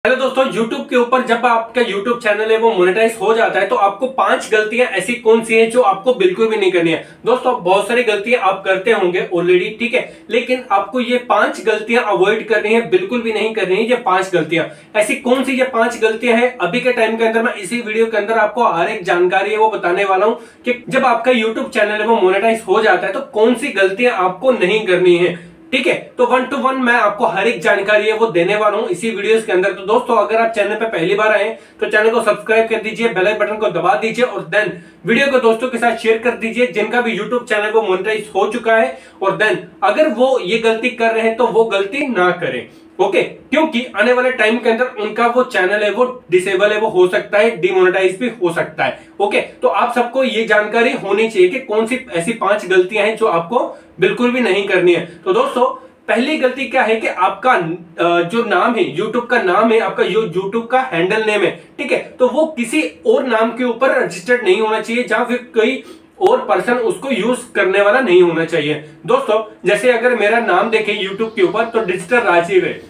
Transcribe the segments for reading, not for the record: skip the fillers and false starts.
Hello दोस्तों, YouTube के ऊपर जब आपका YouTube चैनल है वो मोनेटाइज हो जाता है तो आपको 5 गलतियां ऐसी कौन सी हैं जो आपको बिल्कुल भी नहीं करनी है। दोस्तों बहुत सारी गलतियां आप करते होंगे ऑलरेडी, ठीक है, लेकिन आपको ये 5 गलतियां अवॉइड करनी है, बिल्कुल भी नहीं करनी है। ये 5 गलतियां ऐसी कौन सी ये 5 गलतियां हैं अभी के टाइम के अंदर मैं इसी वीडियो के अंदर आपको हर एक जानकारी है वो बताने वाला हूं कि जब आपका YouTube चैनल है वो मोनेटाइज हो जाता है तो कौन सी गलतियां आपको नहीं करनी है। ठीक है, तो 1 to 1 मैं आपको हर एक जानकारी है वो देने वाला हूं इसी वीडियोस के अंदर। तो दोस्तों अगर आप चैनल पे पहली बार आए तो चैनल को सब्सक्राइब कर दीजिए, बेल आइकन बटन को दबा दीजिए और देन वीडियो को दोस्तों के साथ शेयर कर दीजिए जिनका भी यूट्यूब चैनल वो मोनेटाइज हो चुका है, और देन अगर वो ये गलती कर रहे हैं तो वो गलती ना करें। ओके, क्योंकि आने वाले टाइम के अंदर उनका वो चैनल है वो डिसेबल है, वो हो सकता है डिमोनेटाइज भी हो सकता है। ओके, तो आप सबको ये जानकारी होनी चाहिए कि कौन सी ऐसी 5 गलतियां हैं जो आपको बिल्कुल भी नहीं करनी है। तो दोस्तों पहली गलती क्या है कि आपका जो नाम है, यूट्यूब का नाम है, आपका यूट्यूब का हैंडल नेम है, ठीक है, तो वो किसी और नाम के ऊपर रजिस्टर्ड नहीं होना चाहिए जहां फिर कोई और पर्सन उसको यूज करने वाला नहीं होना चाहिए। दोस्तों जैसे अगर मेरा नाम देखें यूट्यूब के ऊपर तो डिजिटल राजीव है,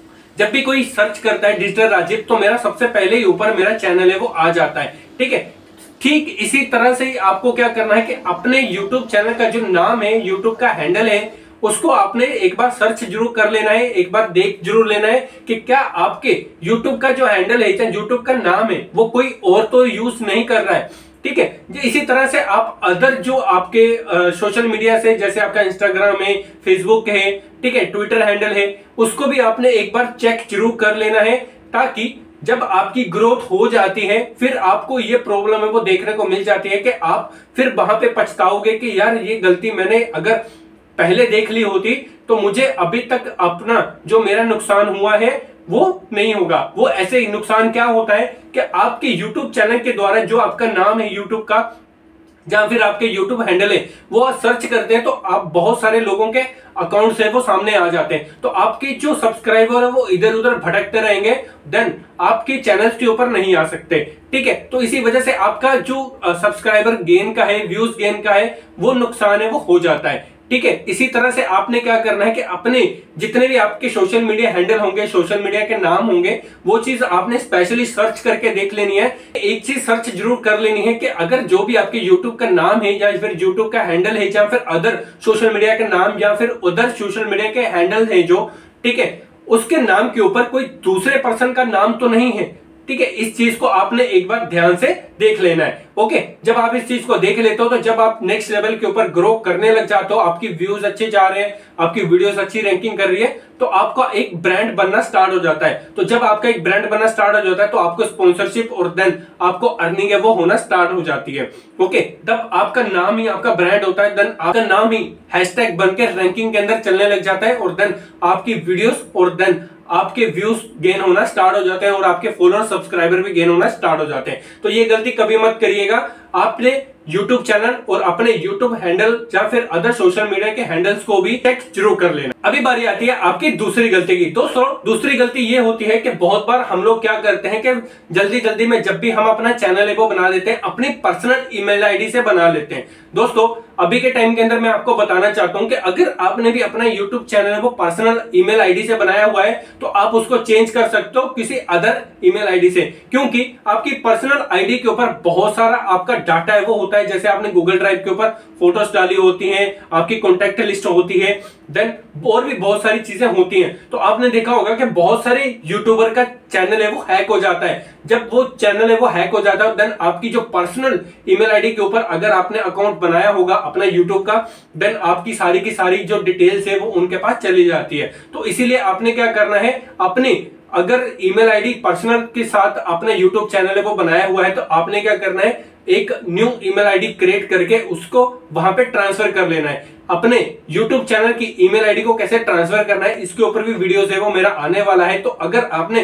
जब भी कोई सर्च करता है डिजिटल राजीव तो मेरा सबसे पहले ही ऊपर मेरा चैनल है वो आ जाता है, ठीक है। ठीक इसी तरह से आपको क्या करना है कि अपने यूट्यूब चैनल का जो नाम है, यूट्यूब का हैंडल है, उसको आपने एक बार सर्च जरूर कर लेना है, एक बार देख जरूर लेना है कि क्या आपके YouTube का जो हैंडल है, चाहे YouTube का नाम है, वो कोई और तो यूज नहीं कर रहा है, ठीक है। इसी तरह से आप अदर जो आपके सोशल मीडिया से, जैसे आपका इंस्टाग्राम है, फेसबुक है, ठीक है, ट्विटर हैंडल है, उसको भी आपने एक बार चेक जरूर कर लेना है, ताकि जब आपकी ग्रोथ हो जाती है फिर आपको ये प्रॉब्लम है वो देखने को मिल जाती है कि आप फिर वहां पे पछताओगे कि यार ये गलती मैंने अगर पहले देख ली होती तो मुझे अभी तक अपना जो मेरा नुकसान हुआ है वो नहीं होगा। वो ऐसे ही नुकसान क्या होता है कि आपके YouTube चैनल के द्वारा जो आपका नाम है YouTube का, जहां फिर आपके YouTube हैंडल है, वो आप सर्च करते हैं तो आप बहुत सारे लोगों के अकाउंट से वो सामने आ जाते हैं, तो आपके जो सब्सक्राइबर है वो इधर उधर भटकते रहेंगे, देन आपके चैनल के ऊपर नहीं आ सकते, ठीक है। तो इसी वजह से आपका जो सब्सक्राइबर गेन का है, व्यूज गेन का है, वो नुकसान है वो हो जाता है, ठीक है। इसी तरह से आपने क्या करना है कि अपने जितने भी आपके सोशल मीडिया हैंडल होंगे, सोशल मीडिया के नाम होंगे, वो चीज आपने स्पेशली सर्च करके देख लेनी है। एक चीज सर्च जरूर कर लेनी है कि अगर जो भी आपके यूट्यूब का नाम है या फिर यूट्यूब का हैंडल है या फिर अदर सोशल मीडिया के नाम या फिर उधर सोशल मीडिया के हैंडल है जो, ठीक है, उसके नाम के ऊपर कोई दूसरे पर्सन का नाम तो नहीं है, ठीक है। इस चीज को आपने एक बार ध्यान से देख लेना है। ओके, जब आप इस चीज को देख लेते हो तो जब आप नेक्स्ट लेवल के ऊपर ग्रो करने लग जाते हो, आपकी व्यूज अच्छे जा रहे हैं, आपकी वीडियोस अच्छी रैंकिंग कर रही है, तो आपका एक ब्रांड बनना स्टार्ट हो जाता है। तो जब आपका एक ब्रांड बनना स्टार्ट हो जाता है तो आपको स्पॉन्सरशिप और देन आपको अर्निंग है वो होना स्टार्ट हो जाती है। ओके, तब आपका नाम ही आपका ब्रांड होता है, देन आपका नाम ही हैशटैग बनकर रैंकिंग के अंदर चलने लग जाता है, और देन आपकी वीडियोस और देन आपके व्यूज गेन होना स्टार्ट हो जाते हैं और आपके फॉलोअर सब्सक्राइबर भी गेन होना स्टार्ट हो जाते हैं। तो ये गलती कभी मत करिएगा, आपने YouTube चैनल और अपने YouTube हैंडल या फिर अदर सोशल मीडिया के हैंडल्स को भी चेक जरूर कर लेना। अभी बारी आती है आपकी दूसरी गलती की। दोस्तों दूसरी गलती ये होती है कि बहुत बार हम लोग क्या करते हैं कि जल्दी जल्दी में जब भी हम अपना चैनल है वो बना देते हैं, अपनी पर्सनल ईमेल आईडी से बना लेते हैं। दोस्तों अभी के टाइम के अंदर मैं आपको बताना चाहता हूं कि अगर आपने भी अपना YouTube चैनल है वो पर्सनल ईमेल आईडी से बनाया हुआ है तो आप उसको चेंज कर सकते हो किसी अदर ईमेल आईडी से, क्योंकि आपकी पर्सनल आईडी के ऊपर बहुत सारा आपका डाटा है वो होता है। जैसे आपने गूगल ड्राइव के ऊपर फोटोज डाली होती हैं, आपकी कॉन्टैक्ट लिस्ट होती है, देन और भी बहुत सारी चीजें होती हैं। तो आपने देखा होगा कि बहुत सारे यूट्यूबर का चैनल है वो हैक हो जाता है। जब वो चैनल है वो हैक हो जाता है देन आपकी जो पर्सनल ईमेल आईडी के ऊपर अगर आपने अकाउंट बनाया होगा अपना यूट्यूब का, देन आपकी सारी की सारी जो डिटेल्स है वो उनके पास चली जाती है। तो इसीलिए आपने क्या करना है, अपनी अगर ईमेल आईडी पर्सनल के साथ अपना यूट्यूब चैनल है वो बनाया हुआ है तो आपने क्या करना है, एक न्यू ईमेल आईडी क्रिएट करके उसको वहां पे ट्रांसफर कर लेना है। अपने YouTube चैनल की ईमेल आईडी को कैसे ट्रांसफर करना है इसके ऊपर भी वीडियोस है वो मेरा आने वाला है। तो अगर आपने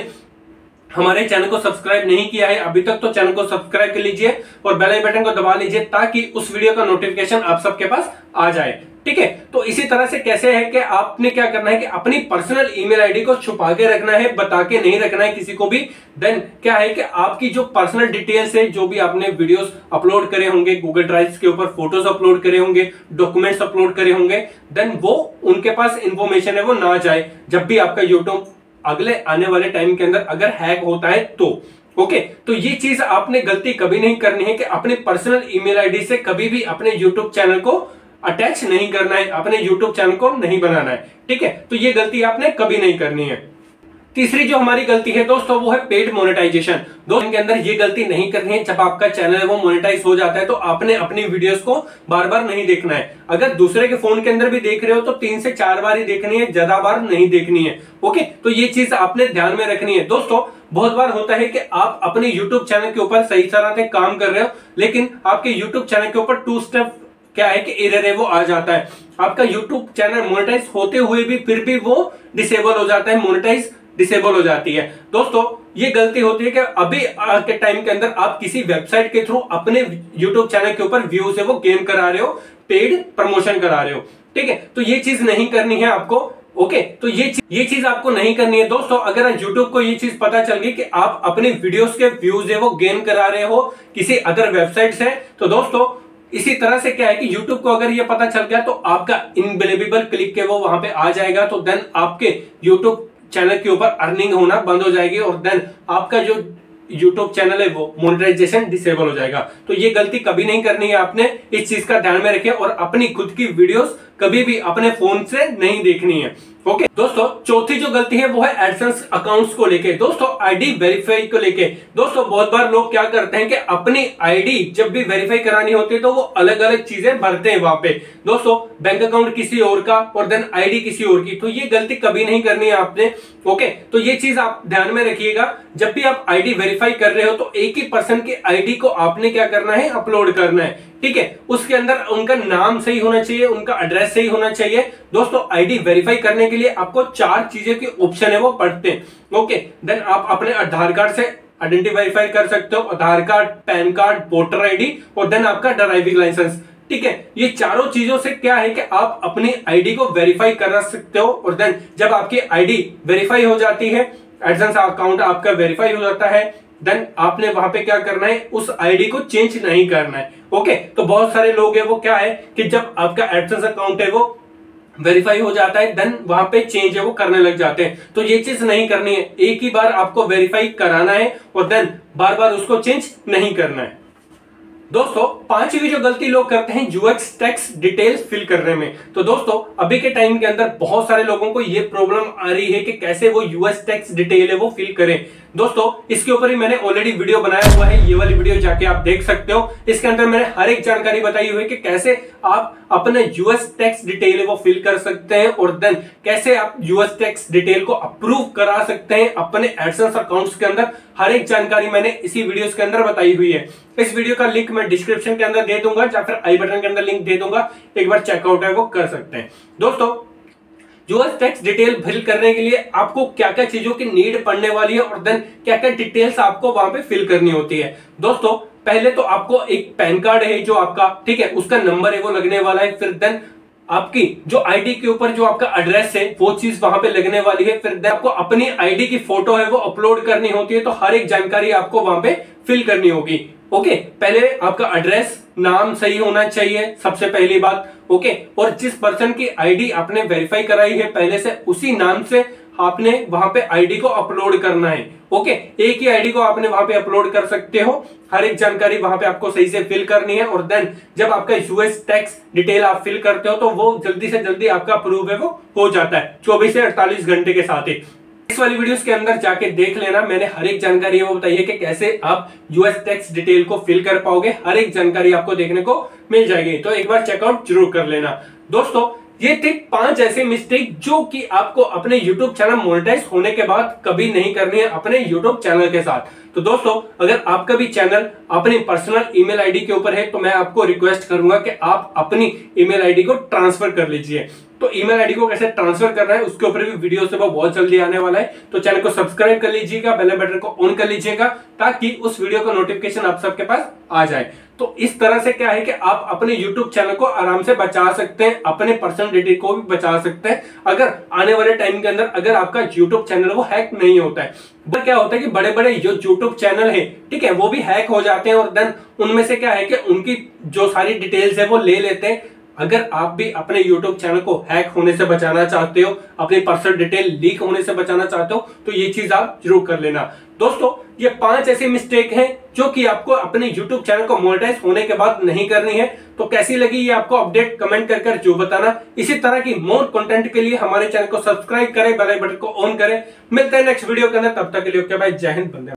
हमारे चैनल को सब्सक्राइब नहीं किया है अभी तक तो चैनल को सब्सक्राइब कर लीजिए और बेल आइकन बटन को दबा लीजिए ताकि उस वीडियो का नोटिफिकेशन आप सबके पास आ जाए, ठीक है। तो इसी तरह से कैसे है कि आपने क्या करना है कि अपनी पर्सनल ईमेल आईडी को छुपा के रखना है, बता के नहीं रखना है किसी को भी। देन क्या है कि आपकी जो पर्सनल डिटेल्स है, जो भी आपने वीडियोस अपलोड करे होंगे, गूगल ड्राइव के ऊपर फोटोज अपलोड करे होंगे, डॉक्यूमेंट्स अपलोड करे होंगे, देन वो उनके पास इंफॉर्मेशन है वो ना जाए जब भी आपका यूट्यूब अगले आने वाले टाइम के अंदर अगर हैक होता है तो ओके। तो ये चीज आपने गलती कभी नहीं करनी है कि अपने पर्सनल ईमेल आईडी से कभी भी अपने यूट्यूब चैनल को अटैच नहीं करना है, अपने यूट्यूब चैनल को नहीं बनाना है, ठीक है। तो ये गलती आपने कभी नहीं करनी है। तीसरी जो हमारी गलती है दोस्तों वो है पेड मोनेटाइजेशन। दोस्तों के अंदर ये गलती नहीं करनी है। जब आपका चैनल है वो मोनेटाइज हो जाता है तो आपने अपनी वीडियोस को बार बार नहीं देखना है। अगर दूसरे के फोन के अंदर भी देख रहे हो तो 3 से 4 बार ही देखनी है, ज्यादा बार नहीं देखनी है, ओके। तो ये चीज आपने ध्यान में रखनी है। दोस्तों बहुत बार होता है कि आप अपने यूट्यूब चैनल के ऊपर सही तरह से काम कर रहे हो, लेकिन आपके यूट्यूब चैनल के ऊपर 2 स्टेप क्या है कि एरर है वो आ जाता है। आपका यूट्यूब चैनल मोनेटाइज होते हुए भी फिर भी वो डिसेबल हो जाता है, मोनेटाइज डिसेबल हो जाती है। दोस्तों ये गलती होती है कि अभी के टाइम के अंदर आप किसी वेबसाइट के थ्रू अपने यूट्यूब चैनल के ऊपर व्यूज है वो गेन करा रहे हो, पेड प्रमोशन करा रहे हो, ठीक है। तो ये चीज नहीं करनी है आपको, ओके। तो ये चीज आपको नहीं करनी है। दोस्तों अगर यूट्यूब को ये चीज पता चल गई कि आप अपने वीडियोस के व्यूज है वो गेन करा रहे हो किसी अदर वेबसाइट से, तो दोस्तों इसी तरह से क्या है कि YouTube को अगर ये पता चल गया तो आपका इनबिलीवेबल क्लिक के वो वहां पे आ जाएगा, तो देन आपके YouTube चैनल के ऊपर अर्निंग होना बंद हो जाएगी और देन आपका जो YouTube चैनल है वो मोनेटाइजेशन डिसेबल हो जाएगा। तो ये गलती कभी नहीं करनी है आपने, इस चीज का ध्यान में रखें और अपनी खुद की वीडियोस कभी भी अपने फोन से नहीं देखनी है, ओके। दोस्तों चौथी जो गलती है वो है एडसेंस अकाउंट्स को लेके, दोस्तों आईडी वेरीफाई को लेके। दोस्तों बहुत बार लोग क्या करते हैं कि अपनी आईडी जब भी वेरीफाई करानी होती है तो वो अलग अलग चीजें भरते हैं वहां पे। दोस्तों बैंक अकाउंट किसी और का और देन आईडी किसी और की, तो ये गलती कभी नहीं करनी है आपने, ओके। तो ये चीज आप ध्यान में रखिएगा, जब भी आप आईडी वेरीफाई कर रहे हो तो एक ही पर्सन की आईडी को आपने क्या करना है, अपलोड करना है, ठीक है। उसके अंदर उनका नाम सही होना चाहिए, उनका एड्रेस सही होना चाहिए। दोस्तों आईडी वेरीफाई करने के लिए आपको 4 चीजें की ऑप्शन है वो पढ़ते हैं, ओके। देन आप अपने आधार कार्ड से आइडेंटिटी वेरीफाई कर सकते हो, Aadhaar card, PAN card, voter ID और देन आपका ड्राइविंग लाइसेंस, ठीक है। ये चारों चीजों से क्या है कि आप अपनी आईडी को वेरीफाई कर सकते हो और देन जब आपकी आईडी वेरीफाई हो जाती है, एडसेंस अकाउंट आपका वेरीफाई हो जाता है, देन आपने वहां पे क्या करना है, उस आईडी को चेंज नहीं करना है, ओके। तो बहुत सारे लोग है वो क्या है कि जब आपका एडसेंस अकाउंट है वो वेरीफाई हो जाता है देन वहां पे चेंज है वो करने लग जाते हैं। तो ये चीज नहीं करनी है, एक ही बार आपको वेरीफाई कराना है और देन बार बार उसको चेंज नहीं करना है। दोस्तों 5वीं जो गलती लोग करते हैं यूएक्स टेक्स्ट डिटेल्स फिल करने में। तो दोस्तों अभी के टाइम के अंदर बहुत सारे लोगों को ये प्रॉब्लम आ रही है कि कैसे वो यूएक्स टेक्स्ट डिटेल है वो फिल करें। दोस्तों इसके ऊपर ही मैंने ऑलरेडी वीडियो बनाया हुआ है, ये वाली वीडियो जाके आप देख सकते हो। इसके अंदर मैंने हर एक जानकारी बताई हुई है कि कैसे आप अपने यूएस टैक्स डिटेल है वो फिल कर सकते हैं और देन कैसे आप यूएस टैक्स डिटेल को अप्रूव करा सकते हैं अपने एडसेंस अकाउंट्स के अंदर। हर एक जानकारी मैंने इसी वीडियोस के अंदर बताई हुई है। इस वीडियो का लिंक मैं डिस्क्रिप्शन के अंदर दे दूंगा या फिर आई बटन के अंदर लिंक दे दूंगा, एक बार चेकआउट है वो कर सकते हैं। दोस्तों यूएस टैक्स डिटेल फिल करने के लिए आपको क्या क्या चीजों की नीड पड़ने वाली है और देन क्या क्या डिटेल्स आपको वहां पे फिल करनी होती है। दोस्तों पहले तो आपको एक पैन कार्ड है जो आपका, ठीक है, उसका नंबर है वो लगने वाला है। फिर देन आपकी जो आईडी के ऊपर जो आपका एड्रेस है वो चीज वहां पे लगने वाली है। फिर देन आपको अपनी आईडी की फोटो है वो अपलोड करनी होती है, तो हर एक जानकारी आपको वहां पे फिल करनी होगी, ओके। पहले आपका एड्रेस, नाम सही होना चाहिए सबसे पहली बात, ओके। और जिस पर्सन की आईडी आपने वेरीफाई कराई है पहले से, उसी नाम से आपने वहां पे आईडी को अपलोड करना है, ओके। एक ही आईडी को आपने वहां पे अपलोड कर सकते हो, हर एक जानकारी वहां पे आपको सही से फिल करनी है। और देन जब आपका यूएस टैक्स डिटेल आप फिल करते हो तो वो जल्दी से जल्दी आपका अप्रूव है वो हो जाता है 24 से 48 घंटे के साथ ही। इस वाली वीडियोस के अंदर जाके देख लेना, मैंने हर एक जानकारी वो बताई है कि कैसे आप यूएस टैक्स डिटेल को फिल कर पाओगे, हर एक जानकारी आपको देखने को मिल जाएगी, तो एक बार चेकआउट जरूर कर लेना। दोस्तों ये थे 5 ऐसे मिस्टेक जो कि आपको अपने YouTube चैनल मोनेटाइज होने के बाद कभी नहीं करनी है अपने YouTube चैनल के साथ। तो दोस्तों अगर आपका भी चैनल अपनी पर्सनल ईमेल आईडी के ऊपर है तो मैं आपको रिक्वेस्ट करूंगा कि आप अपनी ईमेल आईडी को ट्रांसफर कर लीजिए। तो ईमेल आईडी को कैसे ट्रांसफर करना है उसके ऊपर भी वीडियो से बहुत जल्दी आने वाला है, तो चैनल को सब्सक्राइब कर लीजिएगा, बेल बटन को ऑन कर लीजिएगा ताकि उस वीडियो का नोटिफिकेशन आप सबके पास आ जाए। तो इस तरह से क्या है कि आप अपने YouTube चैनल को आराम से बचा सकते हैं, अपने पर्सनल डेटा को भी बचा सकते हैं अगर आने वाले टाइम के अंदर अगर आपका YouTube चैनल वो हैक नहीं होता है। क्या होता है कि बड़े बड़े जो YouTube चैनल है, ठीक है, वो भी हैक हो जाते हैं और देन उनमें से क्या है कि उनकी जो सारी डिटेल्स है वो ले लेते हैं अगर आप भी अपने यूट्यूब चैनल को हैक होने से बचाना चाहते हो, अपनी पर्सनल डिटेल लीक होने से बचाना चाहते हो, तो ये चीज आप जरूर कर लेना। दोस्तों ये 5 ऐसी मिस्टेक हैं जो कि आपको अपने YouTube चैनल को मोनेटाइज होने के बाद नहीं करनी है। तो कैसी लगी ये आपको अपडेट कमेंट कर जो बताना। इसी तरह की मोर कंटेंट के लिए हमारे चैनल को सब्सक्राइब करें, बेल आइकन को ऑन करें। मिलते हैं नेक्स्ट वीडियो के अंदर, तब तक के लिए ओके बाय, जय हिंद, वंदे।